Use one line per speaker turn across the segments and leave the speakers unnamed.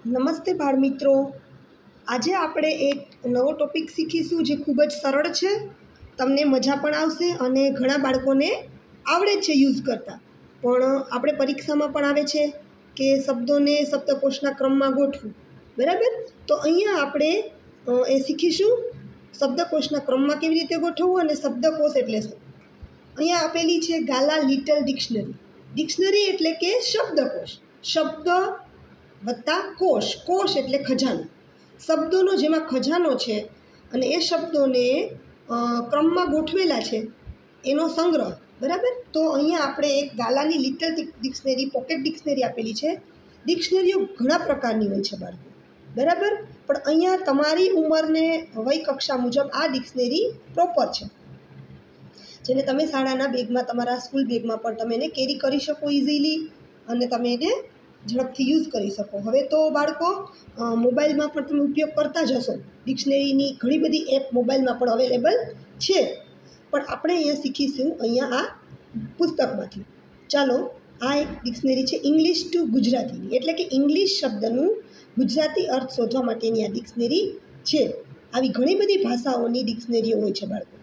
નમસ્તે બાળ મિત્રો, આજે આપણે એક નવો ટોપિક શીખીશું જે ખૂબ જ સરળ છે, તમને મજા પણ આવશે અને ઘણા બાળકોને આવડે છે યુઝ કરતા. પણ આપણે પરીક્ષામાં પણ આવે છે કે શબ્દોને શબ્દકોશના ક્રમમાં ગોઠવું, બરાબર? તો અહીંયા આપણે એ શીખીશું શબ્દકોશના ક્રમમાં કેવી રીતે ગોઠવવું અને શબ્દકોશ એટલે શું. અહીંયા આપેલી છે ગાલા લિટલ ડિક્શનરી. ડિક્શનરી એટલે કે શબ્દકોશ, શબ્દ વત્તા કોશ. કોશ એટલે ખજાનો, શબ્દોનો જેમાં ખજાનો છે અને એ શબ્દોને ક્રમમાં ગોઠવેલા છે એનો સંગ્રહ, બરાબર? તો અહીંયા આપણે એક ગાલાની લિટલ ડિક્શનરી, પોકેટ ડિક્શનરી આપેલી છે. ડિક્શનરીઓ ઘણા પ્રકારની હોય છે બાળકો, બરાબર? પણ અહીંયા તમારી ઉંમરને વય કક્ષા મુજબ આ ડિક્શનરી પ્રોપર છે, જેને તમે શાળાના બેગમાં, તમારા સ્કૂલ બેગમાં પણ તમે એને કેરી કરી શકો ઇઝીલી અને તમે એને ઝડપથી યુઝ કરી શકો. હવે તો બાળકો મોબાઈલમાં પણ તમે ઉપયોગ કરતા જ હશો. ડિક્શનરીની ઘણી બધી એપ મોબાઈલમાં પણ અવેલેબલ છે, પણ આપણે અહીંયા શીખીશું અહીંયા આ પુસ્તકમાંથી. ચાલો, આ એક ડિક્શનરી છે ઇંગ્લિશ ટુ ગુજરાતીની, એટલે કે ઇંગ્લિશ શબ્દનું ગુજરાતી અર્થ શોધવા માટેની આ ડિક્શનરી છે. આવી ઘણી બધી ભાષાઓની ડિક્શનરીઓ હોય છે બાળકો.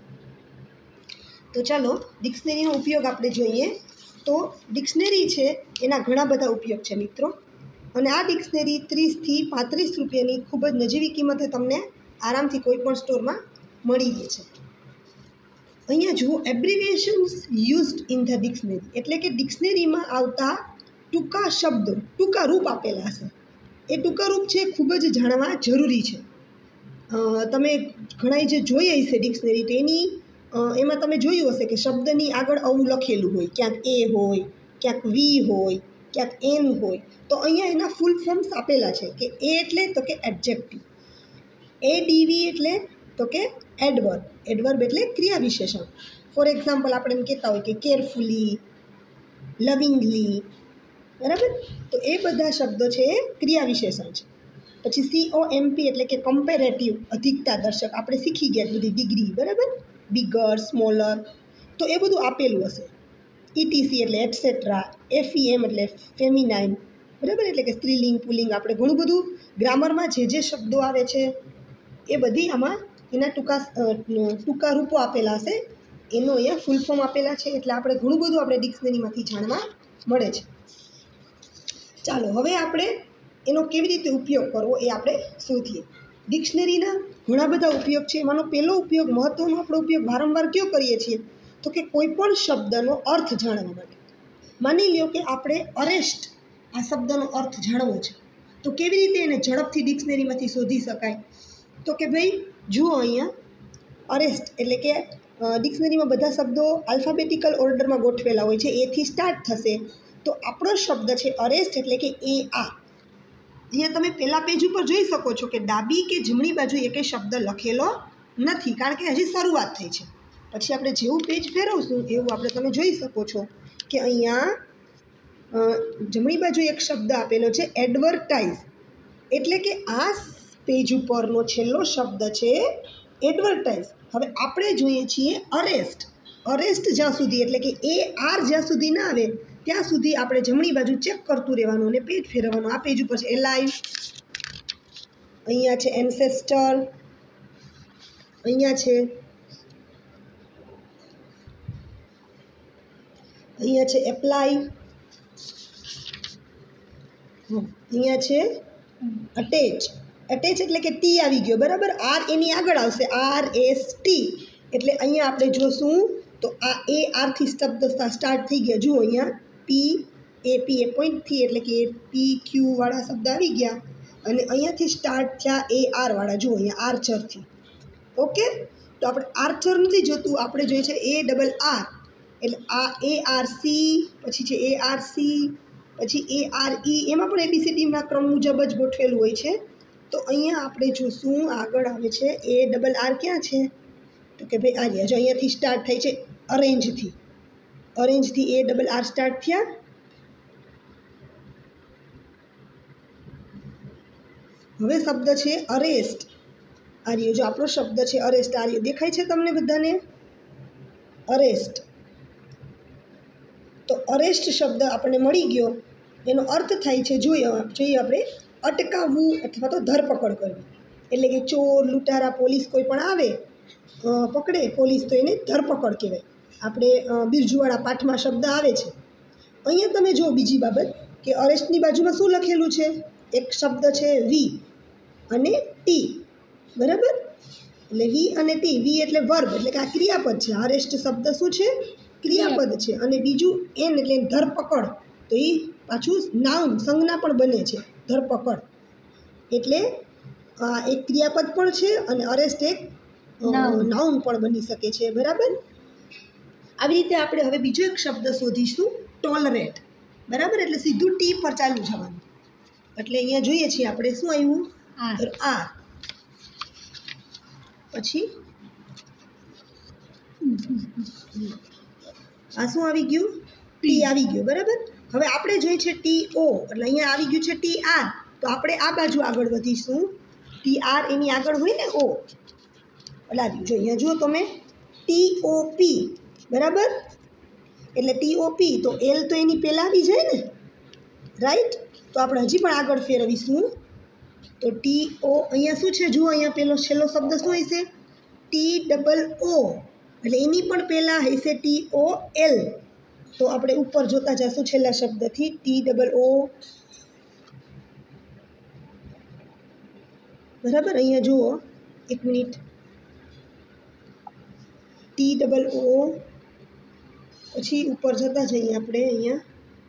તો ચાલો ડિક્શનરીનો ઉપયોગ આપણે જોઈએ. તો ડિક્શનરી છે એના ઘણા બધા ઉપયોગ છે મિત્રો, અને આ ડિક્શનરી 30 થી 35 રૂપિયાની ખૂબ જ નજીવી કિંમતે તમને આરામથી કોઈ પણ સ્ટોરમાં મળી રહે છે. અહીંયા જુઓ, abbreviations used in the dictionary, એટલે કે ડિક્શનરીમાં આવતા ટૂંકા શબ્દો, ટૂંકા રૂપ આપેલા છે. એ ટૂંકા રૂપ છે ખૂબ જ જાણવા જરૂરી છે. તમે ઘણા જે જોઈએ હશે ડિક્શનરી, તો એમાં તમે જોયું હશે કે શબ્દની આગળ આવું લખેલું હોય, ક્યાંક એ હોય, ક્યાંક વી હોય, ક્યાંક એન હોય. તો અહીંયા એના ફૂલ ફોર્મ્સ આપેલા છે કે એ એટલે તો કે એડજેક્ટિવ, એડીવી એટલે તો કે એડવર્બ, એડવર્બ એટલે ક્રિયા વિશેષણ. ફોર એક્ઝામ્પલ આપણે એમ કહેતા હોય કે કેરફુલી, લવિંગલી, બરાબર? તો એ બધા શબ્દો છે એ ક્રિયા વિશેષણ છે. પછી COMP એટલે કે કમ્પેરેટિવ, અધિકતા દર્શક. આપણે શીખી ગયા બધી ડિગ્રી, બરાબર? બિગર, સ્મોલર, તો એ બધું આપેલું હશે. ETC એટલે એટસેટ્રા, FEM એટલે ફેમિનાઇન, બરાબર? એટલે કે સ્ત્રીલિંગ, પુલ્લિંગ. આપણે ઘણું બધું ગ્રામરમાં જે શબ્દો આવે છે એ બધી આમાં એના ટૂંકા રૂપો આપેલા હશે, એનો અહીંયા ફૂલ ફોર્મ આપેલા છે. એટલે આપણે ઘણું બધું આપણે ડિક્શનરીમાંથી જાણવા મળે છે. ચાલો હવે આપણે એનો કેવી રીતે ઉપયોગ કરવો એ આપણે શોધીએ. ડિક્શનરીના ઘણા બધા ઉપયોગ છે. એમાંનો પહેલો ઉપયોગ, મહત્ત્વનો આપણો ઉપયોગ વારંવાર કયો કરીએ છીએ, તો કે કોઈ પણ શબ્દનો અર્થ જાણવા માટે. માની લ્યો કે આપણે અરેસ્ટ આ શબ્દનો અર્થ જાણવો છે, તો કેવી રીતે એને ઝડપથી ડિક્શનરીમાંથી શોધી શકાય? તો કે ભાઈ જુઓ, અહીંયા અરેસ્ટ એટલે કે ડિક્શનરીમાં બધા શબ્દો આલ્ફાબેટિકલ ઓર્ડરમાં ગોઠવેલા હોય છે, એથી સ્ટાર્ટ થશે. તો આપણો શબ્દ છે અરેસ્ટ એટલે કે AR. અહીંયા તમે પહેલા પેજ ઉપર જોઈ શકો છો કે ડાબી કે જમણી બાજુ એકે શબ્દ લખેલો નથી, કારણ કે હજી શરૂઆત થઈ છે. પછી આપણે જેવું પેજ ફેરવશું એવું આપણે તમે જોઈ શકો છો કે અહીંયા જમણી બાજુ એક શબ્દ આપેલો છે એડવર્ટાઇઝ, એટલે કે આ પેજ ઉપરનો છેલ્લો શબ્દ છે એડવર્ટાઇઝ. હવે આપણે જોઈએ છીએ અરેસ્ટ. અરેસ્ટ જ્યાં સુધી એટલે કે AR જ્યાં સુધી ના આવે ત્યાં સુધી આપણે જમણી બાજુ ચેક કરતું રહેવાનું અને પેજ ફેરવવાનું. આ પેજ ઉપર છે એલાઇવ, અહીંયા છે એન્સેસ્ટર, અહીંયા છે એપ્લાય, અહીંયા છે અટેચ. અટેચ એટલે કે ટી આવી ગયો, બરાબર? આર એની આગળ આવશે, RST. એટલે અહીંયા આપણે જોશું તો આ ARથી શબ્દ સ્ટાર્ટ થઈ ગયા. જુઓ અહીંયા PAP એ પોઈન્ટથી એટલે કે PQ વાળા શબ્દ આવી ગયા અને અહીંયાથી સ્ટાર્ટ થયા AR વાળા. જુઓ અહીંયા આર્ચરથી. ઓકે, તો આપણે આર્ચર નથી જોતું, આપણે જોઈએ છે ARR, એટલે આ ARC, પછી છે ARC, પછી ARE. એમાં પણ ABCDના ક્રમ મુજબ જ ગોઠવેલું હોય છે. તો અહીંયા આપણે જોશું આગળ આવે છે ARR. ક્યાં છે તો કે ભાઈ આ રહ્યા, જો અહીંયાથી સ્ટાર્ટ થાય છે અરેન્જથી. અરેન્જથી ARR સ્ટાર્ટ થયા. હવે શબ્દ છે અરેસ્ટ. આ રહ્યો, જો આપણો શબ્દ છે અરેસ્ટ. આ રહ્યો, દેખાય છે તમને બધાને? અરેસ્ટ. તો અરેસ્ટ શબ્દ આપણને મળી ગયો. એનો અર્થ થાય છે, જોઈએ આપણે અટકાવવું અથવા તો ધરપકડ કરવી. એટલે કે ચોર, લૂંટારા, પોલીસ કોઈ પણ આવે પકડે પોલીસ તો એને ધરપકડ કહેવાય. આપણે બિરજુવાળા પાઠમાં શબ્દ આવે છે. અહીંયા તમે જુઓ બીજી બાબત કે અરેસ્ટની બાજુમાં શું લખેલું છે? એક શબ્દ છે વી અને ટી, બરાબર? એટલે વી અને ટી. વી એટલે વર્બ, એટલે કે આ ક્રિયાપદ છે. અરેસ્ટ શબ્દ શું છે? ક્રિયાપદ છે. અને બીજું એન એટલે ધરપકડ, તો એ પાછું નાઉન સંજ્ઞા પણ બને છે, ધરપકડ. એટલે એક ક્રિયાપદ પણ છે અને અરેસ્ટ એક નાઉન પણ બની શકે છે, બરાબર? આવી રીતે આપણે હવે બીજો એક શબ્દ શોધીશું, ટોલરેટ, બરાબર? એટલે સીધું ટી પર ચાલુ જવાનું. એટલે અહીંયા જોઈએ છીએ આપણે શું આવ્યું? આર. પછી આ શું આવી ગયું? ટી આવી ગયું, બરાબર? હવે આપણે જોઈએ છે ટી ઓ, એટલે અહીંયા આવી ગયું છે ટી આર. તો આપણે આ બાજુ આગળ વધીશું. ટી આર એની આગળ હોય ને ઓ, એટલે આવ્યું. જો અહીંયા જુઓ તમે, ટી ઓ પી, બરાબર? એટલે ટી ઓ પી તો એલ તો એની પહેલાં આવી જાય ને, રાઈટ? તો આપણે હજી પણ આગળ ફેરવીશું. તો ટી ઓ અહીંયા શું છે? જુઓ અહીંયા પેલો છેલ્લો શબ્દ શું હશે? ટી ડબલ ઓ, એટલે એની પણ પહેલાં હશે ટી ઓ એલ. તો આપણે ઉપર જોતા જઈશું છેલ્લા શબ્દથી, ટી ડબલ ઓ, બરાબર? અહીંયા જુઓ, એક મિનિટ, ટી ડબલ ઓ, પછી ઉપર જતા જઈએ આપણે અહીંયા.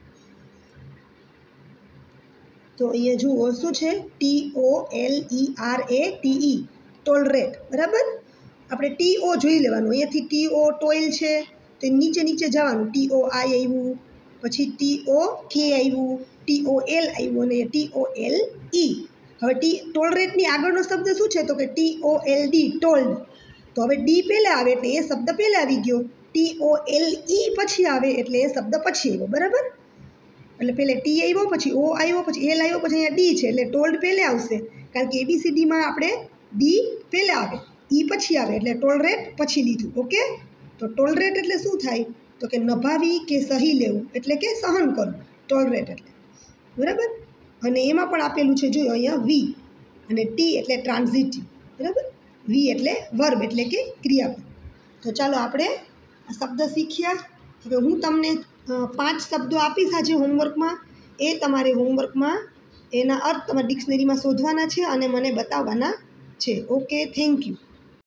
તો અહીંયા જુઓ શું છે? T O L E R A T E, tolerate, બરાબર? આપણે ટી ઓ જોઈ લેવાનું. અહીંયાથી ટી ઓ ટોઇલ છે તો નીચે નીચે જવાનું. ટી ઓ આઈ આવ્યું, પછી ટી ઓ કે આવ્યું, ટી ઓ એલ આવ્યું અને ટી ઓ એલ ઈ. હવે ટોલરેટની આગળનો શબ્દ શું છે? તો કે T O L D, told. તો હવે ડી પહેલાં આવે એટલે એ શબ્દ પહેલાં આવી ગયો. ટી ઓ એલ ઈ પછી આવે એટલે એ શબ્દ પછી આવ્યો, બરાબર? એટલે પહેલાં ટી આવ્યો, પછી ઓ આવ્યો, પછી એલ આવ્યો, પછી અહીંયા ડી છે એટલે ટોલ્ડ પહેલાં આવશે. કારણ કે એબીસીડીમાં આપણે ડી પહેલાં આવે, ઈ પછી આવે, એટલે ટોલરેટ પછી લીધું. ઓકે? તો ટોલરેટ એટલે શું થાય? તો કે નભાવી કે સહી લેવું, એટલે કે સહન કરવું, ટોલરેટ એટલે, બરાબર? અને એમાં પણ આપેલું છે, જો અહીંયા વી અને ટી એટલે ટ્રાન્ઝિટિવ, બરાબર? વી એટલે વર્બ, એટલે કે ક્રિયાપદ. તો ચાલો આપણે આ શબ્દ શીખ્યા. હવે હું તમને 5 શબ્દો આપીશ આજે હોમવર્કમાં. એ તમારે હોમવર્કમાં એના અર્થ તમારી ડિક્શનરીમાં શોધવાના છે અને મને બતાવવાના છે. Okay, thank you.